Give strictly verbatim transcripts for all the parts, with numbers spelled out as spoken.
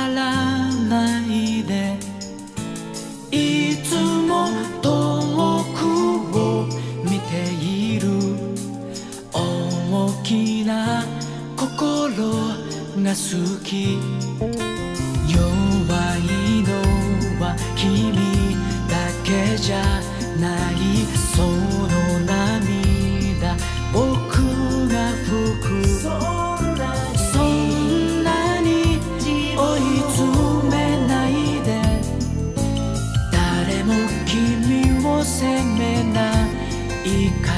らないで、いつも遠くを見ている大きな心が好き。弱いのは君だけじゃない、その涙僕が吹く。そんなに追い詰めないで、誰も君を責めないから。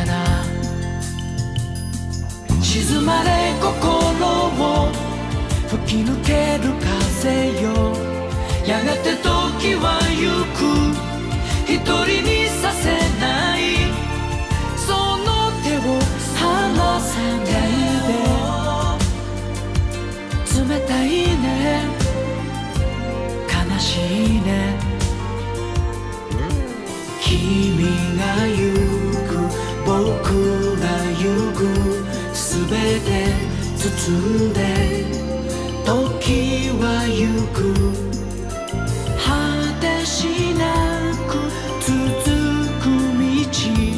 静まれ心を吹き抜ける風よ、やがて時は行く。一人にさせない、その手を離さないで。冷たいね、悲しいね、君が行く僕が行く、すべて包んで時は行く。果てしなく続く道、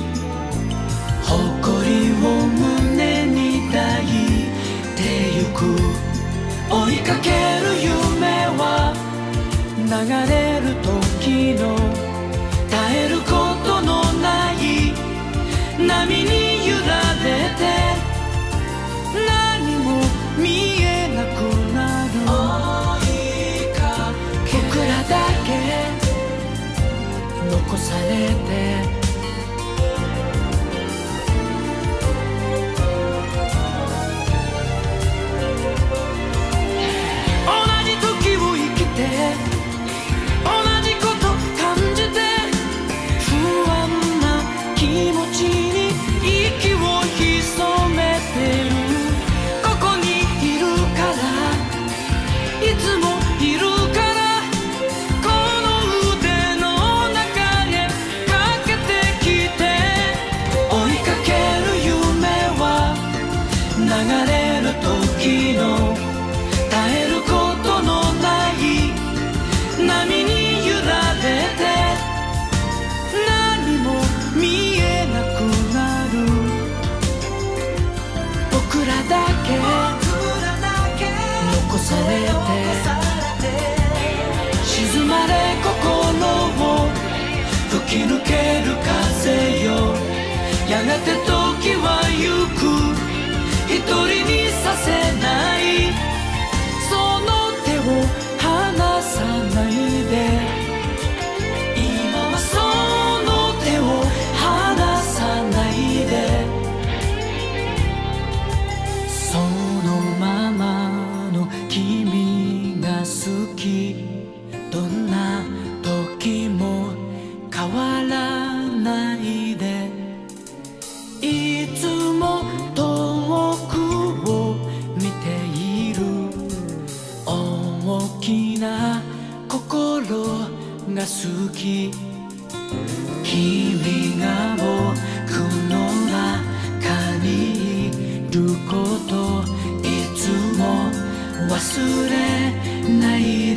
誇りを胸に抱いてゆく。追いかける夢は流れる時の絶えることのない波に揺られて、何も見えなくなる。僕らだけ残されて、同じ時を生きて同じこと感じて、不安な気持ちに息を潜めてる。ここにいるから、いつもいるから、この腕の中へかけてきて。追いかける夢は流れる時の絶えることのない波に揺られて、何も見えなくなる。僕らだけ残されて、静まれ心を吹き抜ける風よ、やがて時は行く。一人にさせない、その手を離さないで。今はその手を離さないで。そのままの君が好き、どんな時も変わらないで。いつも遠くを見ている大きな心が好き。君が僕の中にいること、いつも忘れない